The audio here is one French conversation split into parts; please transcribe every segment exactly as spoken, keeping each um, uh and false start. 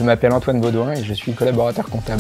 Je m'appelle Antoine Baudouin et je suis collaborateur comptable.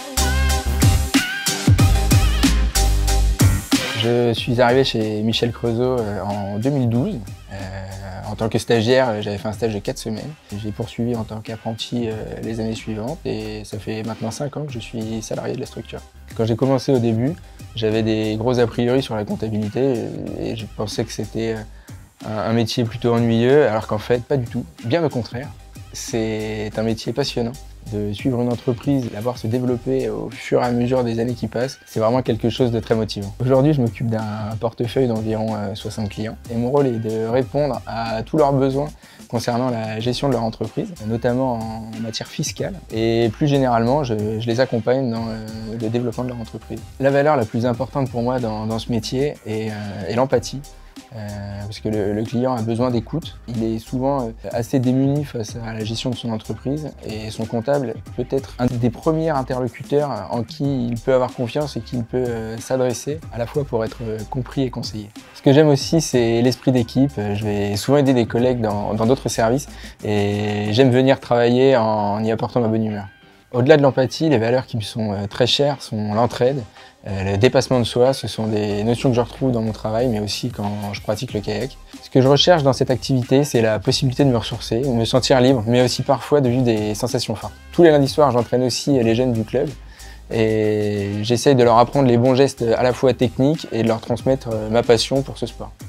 Je suis arrivé chez Michel Creusot en deux mille douze. Euh, en tant que stagiaire, j'avais fait un stage de quatre semaines. J'ai poursuivi en tant qu'apprenti euh, les années suivantes et ça fait maintenant cinq ans que je suis salarié de la structure. Quand j'ai commencé au début, j'avais des gros a priori sur la comptabilité et je pensais que c'était un métier plutôt ennuyeux, alors qu'en fait, pas du tout. Bien au contraire, c'est un métier passionnant. De suivre une entreprise, la voir se développer au fur et à mesure des années qui passent, c'est vraiment quelque chose de très motivant. Aujourd'hui, je m'occupe d'un portefeuille d'environ soixante clients et mon rôle est de répondre à tous leurs besoins concernant la gestion de leur entreprise, notamment en matière fiscale. Et plus généralement, je, je les accompagne dans le développement de leur entreprise. La valeur la plus importante pour moi dans, dans ce métier est, est l'empathie. Euh, parce que le, le client a besoin d'écoute. Il est souvent assez démuni face à la gestion de son entreprise et son comptable peut être un des premiers interlocuteurs en qui il peut avoir confiance et qui il peut euh, s'adresser à la fois pour être compris et conseillé. Ce que j'aime aussi, c'est l'esprit d'équipe. Je vais souvent aider des collègues dans d'autres services et j'aime venir travailler en y apportant ma bonne humeur. Au-delà de l'empathie, les valeurs qui me sont très chères sont l'entraide, le dépassement de soi. Ce sont des notions que je retrouve dans mon travail, mais aussi quand je pratique le kayak. Ce que je recherche dans cette activité, c'est la possibilité de me ressourcer, de me sentir libre, mais aussi parfois de vivre des sensations fortes. Tous les lundis soirs, j'entraîne aussi les jeunes du club et j'essaye de leur apprendre les bons gestes à la fois techniques et de leur transmettre ma passion pour ce sport.